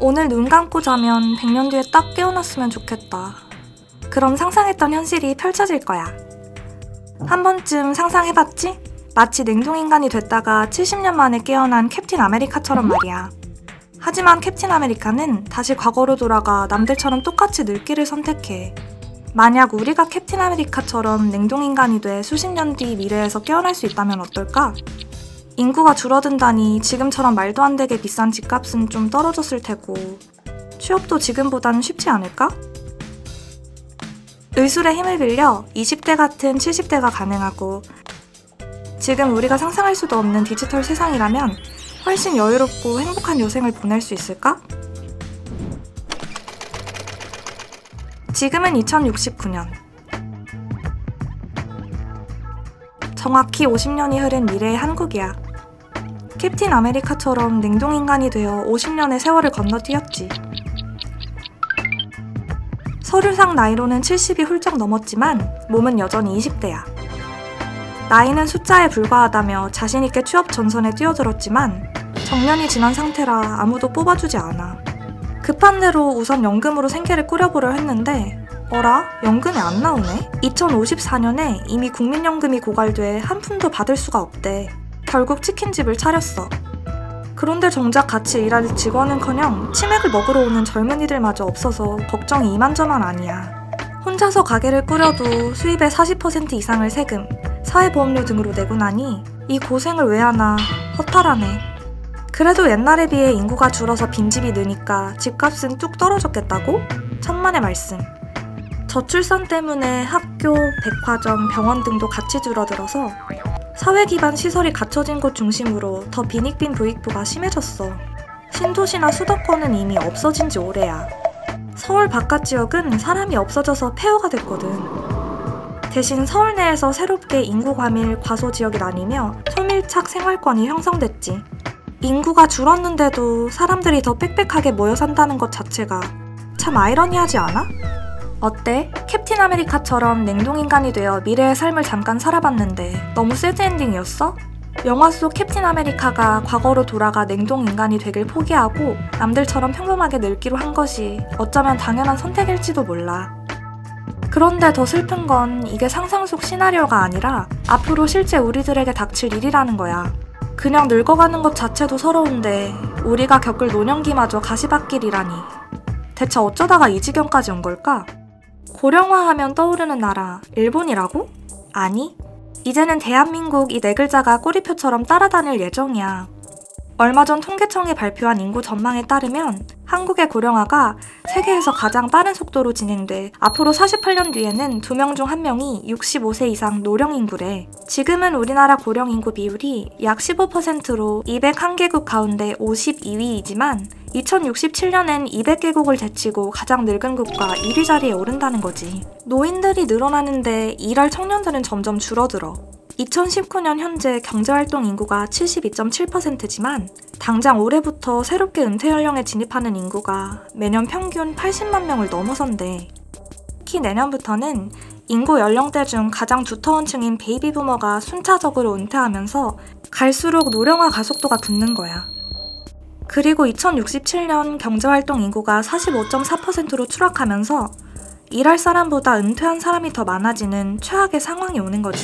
오늘 눈 감고 자면 100년 뒤에 딱 깨어났으면 좋겠다. 그럼 상상했던 현실이 펼쳐질 거야. 한 번쯤 상상해봤지? 마치 냉동인간이 됐다가 70년 만에 깨어난 캡틴 아메리카처럼 말이야. 하지만 캡틴 아메리카는 다시 과거로 돌아가 남들처럼 똑같이 늙기를 선택해. 만약 우리가 캡틴 아메리카처럼 냉동인간이 돼 수십 년 뒤 미래에서 깨어날 수 있다면 어떨까? 인구가 줄어든다니 지금처럼 말도 안 되게 비싼 집값은 좀 떨어졌을 테고 취업도 지금보다는 쉽지 않을까? 의술의 힘을 빌려 20대 같은 70대가 가능하고 지금 우리가 상상할 수도 없는 디지털 세상이라면 훨씬 여유롭고 행복한 여생을 보낼 수 있을까? 지금은 2069년. 정확히 50년이 흐른 미래의 한국이야. 캡틴 아메리카처럼 냉동인간이 되어 50년의 세월을 건너뛰었지. 서류상 나이로는 70이 훌쩍 넘었지만 몸은 여전히 20대야. 나이는 숫자에 불과하다며 자신있게 취업 전선에 뛰어들었지만 정년이 지난 상태라 아무도 뽑아주지 않아. 급한 대로 우선 연금으로 생계를 꾸려보려 했는데 어라? 연금이 안 나오네? 2054년에 이미 국민연금이 고갈돼 한 푼도 받을 수가 없대. 결국 치킨집을 차렸어. 그런데 정작 같이 일할 직원은커녕 치맥을 먹으러 오는 젊은이들마저 없어서 걱정이 이만저만 아니야. 혼자서 가게를 꾸려도 수입의 40% 이상을 세금, 사회보험료 등으로 내고 나니 이 고생을 왜 하나 허탈하네. 그래도 옛날에 비해 인구가 줄어서 빈집이 느니까 집값은 뚝 떨어졌겠다고? 천만의 말씀. 저출산 때문에 학교, 백화점, 병원 등도 같이 줄어들어서 사회 기반 시설이 갖춰진 곳 중심으로 더 빈익빈 부익부가 심해졌어. 신도시나 수도권은 이미 없어진 지 오래야. 서울 바깥 지역은 사람이 없어져서 폐허가 됐거든. 대신 서울 내에서 새롭게 인구 과밀, 과소 지역이 나뉘며 초밀착 생활권이 형성됐지. 인구가 줄었는데도 사람들이 더 빽빽하게 모여 산다는 것 자체가 참 아이러니하지 않아? 어때? 캡틴 아메리카처럼 냉동인간이 되어 미래의 삶을 잠깐 살아봤는데 너무 새드 엔딩이었어? 영화 속 캡틴 아메리카가 과거로 돌아가 냉동인간이 되길 포기하고 남들처럼 평범하게 늙기로 한 것이 어쩌면 당연한 선택일지도 몰라. 그런데 더 슬픈 건 이게 상상 속 시나리오가 아니라 앞으로 실제 우리들에게 닥칠 일이라는 거야. 그냥 늙어가는 것 자체도 서러운데 우리가 겪을 노년기마저 가시밭길이라니. 대체 어쩌다가 이 지경까지 온 걸까? 고령화하면 떠오르는 나라, 일본이라고? 아니, 이제는 대한민국 이 네 글자가 꼬리표처럼 따라다닐 예정이야. 얼마 전 통계청이 발표한 인구 전망에 따르면 한국의 고령화가 세계에서 가장 빠른 속도로 진행돼 앞으로 48년 뒤에는 2명 중 1명이 65세 이상 노령 인구래. 지금은 우리나라 고령 인구 비율이 약 15%로 201개국 가운데 52위이지만 2067년엔 200개국을 제치고 가장 늙은 국가 1위 자리에 오른다는 거지. 노인들이 늘어나는데 일할 청년들은 점점 줄어들어. 2019년 현재 경제활동 인구가 72.7%지만 당장 올해부터 새롭게 은퇴 연령에 진입하는 인구가 매년 평균 80만 명을 넘어선대. 특히 내년부터는 인구 연령대 중 가장 두터운 층인 베이비 부머가 순차적으로 은퇴하면서 갈수록 노령화 가속도가 붙는 거야. 그리고 2067년 경제활동 인구가 45.4%로 추락하면서 일할 사람보다 은퇴한 사람이 더 많아지는 최악의 상황이 오는 거지.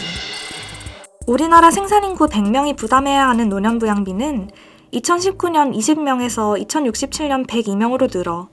우리나라 생산인구 100명이 부담해야 하는 노년부양비는 2019년 20명에서 2067년 102명으로 늘어.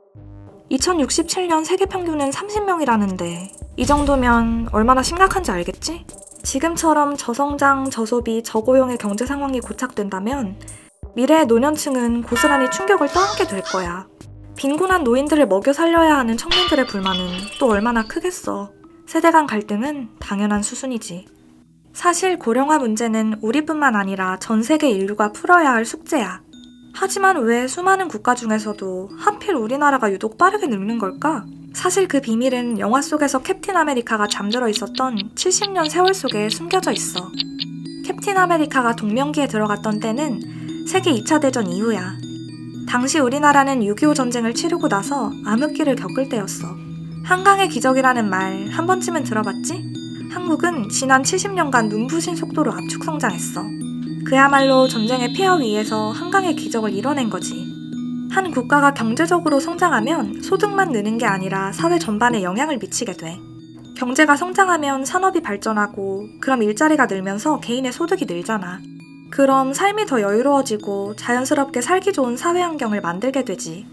2067년 세계 평균은 30명이라는데 이 정도면 얼마나 심각한지 알겠지? 지금처럼 저성장, 저소비, 저고용의 경제 상황이 고착된다면 미래의 노년층은 고스란히 충격을 떠안게 될 거야. 빈곤한 노인들을 먹여 살려야 하는 청년들의 불만은 또 얼마나 크겠어. 세대 간 갈등은 당연한 수순이지. 사실 고령화 문제는 우리뿐만 아니라 전 세계 인류가 풀어야 할 숙제야. 하지만 왜 수많은 국가 중에서도 하필 우리나라가 유독 빠르게 늙는 걸까? 사실 그 비밀은 영화 속에서 캡틴 아메리카가 잠들어 있었던 70년 세월 속에 숨겨져 있어. 캡틴 아메리카가 동명기에 들어갔던 때는 세계 2차 대전 이후야. 당시 우리나라는 6.25 전쟁을 치르고 나서 암흑기를 겪을 때였어. 한강의 기적이라는 말 한 번쯤은 들어봤지? 한국은 지난 70년간 눈부신 속도로 압축 성장했어. 그야말로 전쟁의 폐허 위에서 한강의 기적을 이뤄낸 거지. 한 국가가 경제적으로 성장하면 소득만 느는 게 아니라 사회 전반에 영향을 미치게 돼. 경제가 성장하면 산업이 발전하고 그럼 일자리가 늘면서 개인의 소득이 늘잖아. 그럼 삶이 더 여유로워지고 자연스럽게 살기 좋은 사회 환경을 만들게 되지.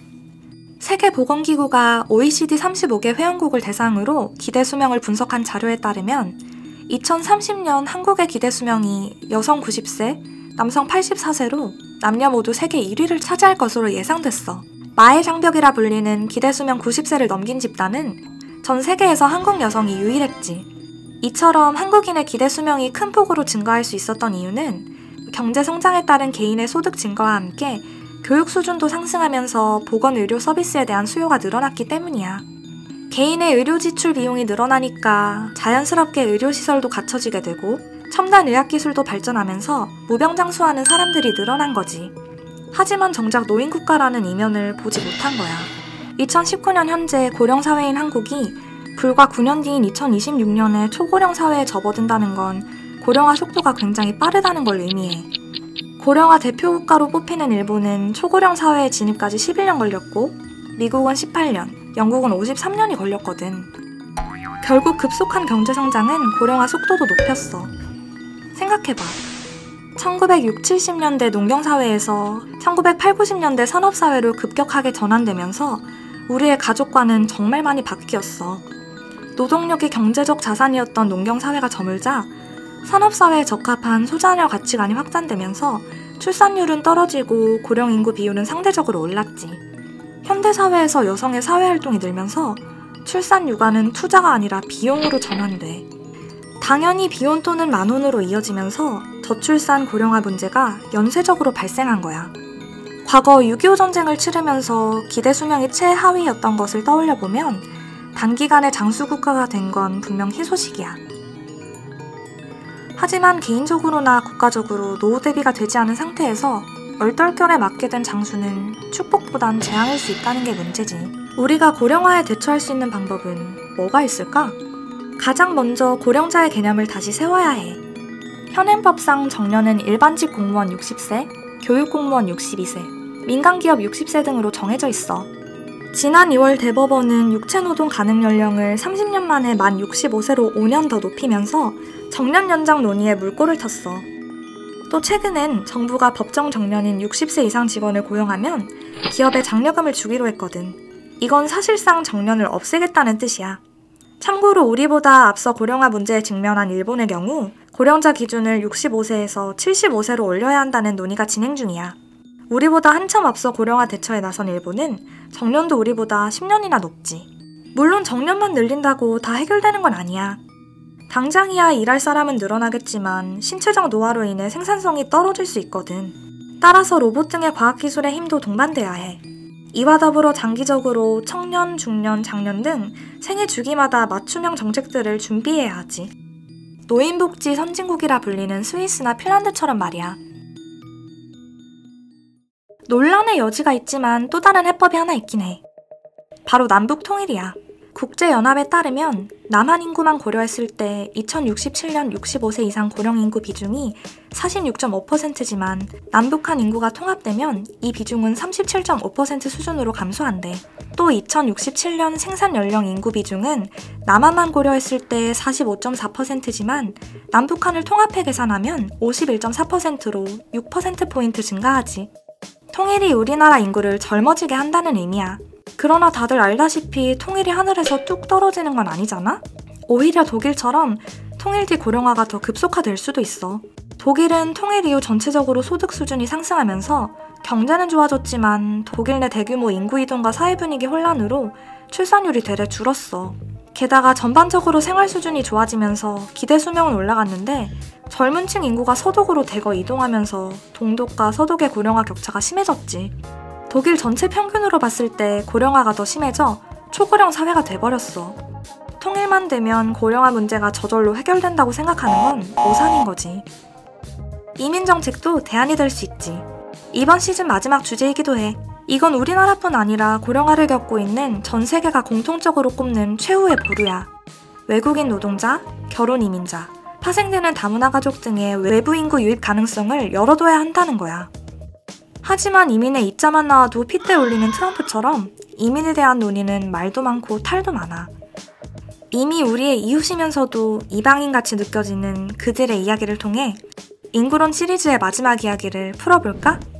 세계보건기구가 OECD 35개 회원국을 대상으로 기대 수명을 분석한 자료에 따르면 2030년 한국의 기대 수명이 여성 90세, 남성 84세로 남녀 모두 세계 1위를 차지할 것으로 예상됐어. 마의 장벽이라 불리는 기대 수명 90세를 넘긴 집단은 전 세계에서 한국 여성이 유일했지. 이처럼 한국인의 기대 수명이 큰 폭으로 증가할 수 있었던 이유는 경제 성장에 따른 개인의 소득 증가와 함께 교육 수준도 상승하면서 보건의료 서비스에 대한 수요가 늘어났기 때문이야. 개인의 의료 지출 비용이 늘어나니까 자연스럽게 의료시설도 갖춰지게 되고 첨단 의학기술도 발전하면서 무병장수하는 사람들이 늘어난 거지. 하지만 정작 노인국가라는 이면을 보지 못한 거야. 2019년 현재 고령사회인 한국이 불과 9년 뒤인 2026년에 초고령 사회에 접어든다는 건 고령화 속도가 굉장히 빠르다는 걸 의미해. 고령화 대표국가로 뽑히는 일본은 초고령 사회에 진입까지 11년 걸렸고 미국은 18년, 영국은 53년이 걸렸거든. 결국 급속한 경제성장은 고령화 속도도 높였어. 생각해봐. 1960, 70년대 농경사회에서 1980, 90년대 산업사회로 급격하게 전환되면서 우리의 가족과는 정말 많이 바뀌었어. 노동력이 경제적 자산이었던 농경사회가 저물자 산업사회에 적합한 소자녀 가치관이 확산되면서 출산율은 떨어지고 고령인구 비율은 상대적으로 올랐지. 현대사회에서 여성의 사회활동이 늘면서 출산 육아는 투자가 아니라 비용으로 전환돼. 당연히 비혼 또는 만혼으로 이어지면서 저출산 고령화 문제가 연쇄적으로 발생한 거야. 과거 6.25 전쟁을 치르면서 기대 수명이 최하위였던 것을 떠올려보면 단기간에 장수국가가 된 건 분명 희소식이야. 하지만 개인적으로나 국가적으로 노후 대비가 되지 않은 상태에서 얼떨결에 맞게 된 장수는 축복보단 재앙일 수 있다는 게 문제지. 우리가 고령화에 대처할 수 있는 방법은 뭐가 있을까? 가장 먼저 고령자의 개념을 다시 세워야 해. 현행법상 정년은 일반직 공무원 60세, 교육공무원 62세, 민간기업 60세 등으로 정해져 있어. 지난 2월 대법원은 육체노동 가능 연령을 30년 만에 만 65세로 5년 더 높이면서 정년 연장 논의에 물꼬를 텄어. 또 최근엔 정부가 법정 정년인 60세 이상 직원을 고용하면 기업에 장려금을 주기로 했거든. 이건 사실상 정년을 없애겠다는 뜻이야. 참고로 우리보다 앞서 고령화 문제에 직면한 일본의 경우 고령자 기준을 65세에서 75세로 올려야 한다는 논의가 진행 중이야. 우리보다 한참 앞서 고령화 대처에 나선 일본은 정년도 우리보다 10년이나 높지. 물론 정년만 늘린다고 다 해결되는 건 아니야. 당장이야 일할 사람은 늘어나겠지만 신체적 노화로 인해 생산성이 떨어질 수 있거든. 따라서 로봇 등의 과학기술의 힘도 동반돼야 해. 이와 더불어 장기적으로 청년, 중년, 장년 등 생애 주기마다 맞춤형 정책들을 준비해야 하지. 노인복지 선진국이라 불리는 스위스나 핀란드처럼 말이야. 논란의 여지가 있지만 또 다른 해법이 하나 있긴 해. 바로 남북 통일이야. 국제연합에 따르면 남한 인구만 고려했을 때 2067년 65세 이상 고령 인구 비중이 46.5%지만 남북한 인구가 통합되면 이 비중은 37.5% 수준으로 감소한대. 또 2067년 생산 연령 인구 비중은 남한만 고려했을 때 45.4%지만 남북한을 통합해 계산하면 51.4%로 6%포인트 증가하지. 통일이 우리나라 인구를 젊어지게 한다는 의미야. 그러나 다들 알다시피 통일이 하늘에서 뚝 떨어지는 건 아니잖아? 오히려 독일처럼 통일 뒤 고령화가 더 급속화될 수도 있어. 독일은 통일 이후 전체적으로 소득 수준이 상승하면서 경제는 좋아졌지만 독일 내 대규모 인구 이동과 사회 분위기 혼란으로 출산율이 되레 줄었어. 게다가 전반적으로 생활 수준이 좋아지면서 기대 수명은 올라갔는데 젊은 층 인구가 서독으로 대거 이동하면서 동독과 서독의 고령화 격차가 심해졌지. 독일 전체 평균으로 봤을 때 고령화가 더 심해져 초고령 사회가 돼버렸어. 통일만 되면 고령화 문제가 저절로 해결된다고 생각하는 건 오산인 거지. 이민정책도 대안이 될 수 있지. 이번 시즌 마지막 주제이기도 해. 이건 우리나라뿐 아니라 고령화를 겪고 있는 전 세계가 공통적으로 꼽는 최후의 보루야. 외국인 노동자, 결혼 이민자, 파생되는 다문화 가족 등의 외부 인구 유입 가능성을 열어둬야 한다는 거야. 하지만 이민의 입자만 나와도 핏대 올리는 트럼프처럼 이민에 대한 논의는 말도 많고 탈도 많아. 이미 우리의 이웃이면서도 이방인같이 느껴지는 그들의 이야기를 통해 인구론 시리즈의 마지막 이야기를 풀어볼까?